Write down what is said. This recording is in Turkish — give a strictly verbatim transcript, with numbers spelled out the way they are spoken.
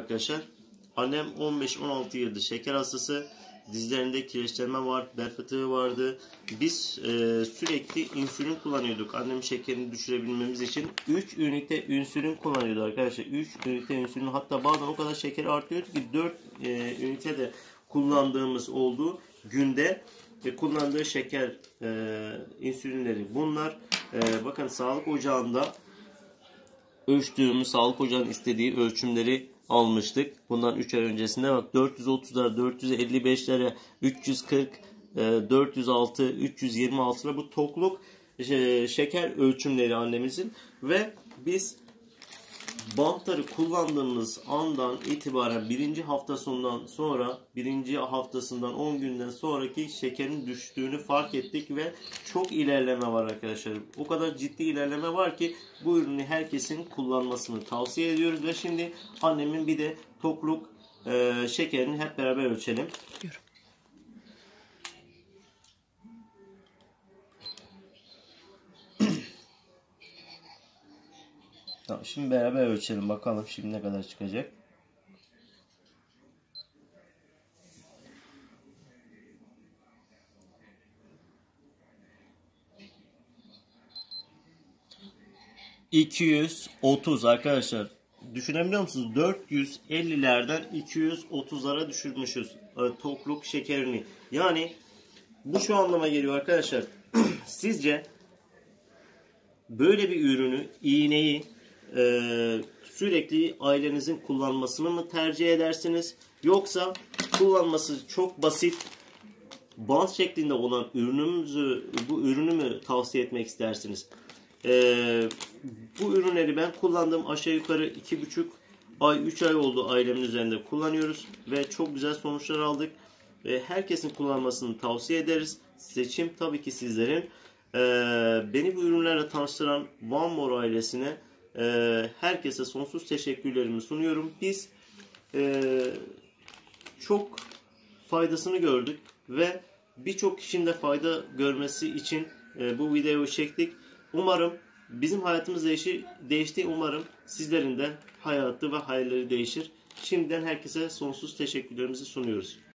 arkadaşlar. Annem on beş on altı yıldır şeker hastası. Dizlerinde kireçlenme var, bel fıtığı vardı. Biz e, sürekli insülin kullanıyorduk. Annemin şekerini düşürebilmemiz için üç ünite insülin kullanıyordu arkadaşlar. üç ünite insülin, hatta bazen o kadar şeker artıyordu ki dört e, ünite de kullandığımız oldu günde. Ve kullandığı şeker e, insülinleri bunlar. E, bakın sağlık ocağında ölçtüğümüz, sağlık ocağının istediği ölçümleri almıştık. Bundan üç ay öncesinde bak dört yüz otuzlara, dört yüz elli beşlere, üç yüz kırk, dört yüz altı, üç yüz yirmi altılara bu tokluk şeker ölçümleri annemizin ve biz bantları kullandığımız andan itibaren birinci haftasından sonra birinci haftasından on günden sonraki şekerin düştüğünü fark ettik ve çok ilerleme var arkadaşlar. O kadar ciddi ilerleme var ki bu ürünü herkesin kullanmasını tavsiye ediyoruz ve şimdi annemin bir de tokluk e, şekerini hep beraber ölçelim. Diyorum. Tamam, şimdi beraber ölçelim bakalım şimdi ne kadar çıkacak. iki yüz otuz arkadaşlar. Düşünebiliyor musunuz? dört yüz ellilerden iki yüz otuzlara düşürmüşüz tokluk şekerini. Yani bu şu anlama geliyor arkadaşlar. Sizce böyle bir ürünü, iğneyi Ee, sürekli ailenizin kullanmasını mı tercih edersiniz? Yoksa kullanması çok basit bant şeklinde olan ürünümüzü, bu ürünü mü tavsiye etmek istersiniz? Ee, bu ürünleri ben kullandığım aşağı yukarı iki buçuk ay, üç ay oldu ailemin üzerinde kullanıyoruz ve çok güzel sonuçlar aldık. Ee, herkesin kullanmasını tavsiye ederiz. Seçim tabii ki sizlerin. Ee, beni bu ürünlerle tanıştıran One More ailesine Ee, herkese sonsuz teşekkürlerimi sunuyorum. Biz e, çok faydasını gördük ve birçok kişinin de fayda görmesi için e, bu videoyu çektik. Umarım bizim hayatımız değişir, değişti. Umarım sizlerin de hayatı ve hayalleri değişir. Şimdiden herkese sonsuz teşekkürlerimizi sunuyoruz.